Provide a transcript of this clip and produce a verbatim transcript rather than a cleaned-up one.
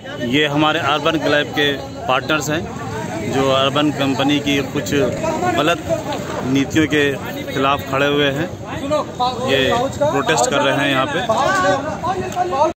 ये हमारे urban club के पार्टनर्स हैं जो अर्बन कंपनी की कुछ गलत नीतियों के खिलाफ खड़े हुए हैं। ये प्रोटेस्ट कर रहे हैं यहाँ पे।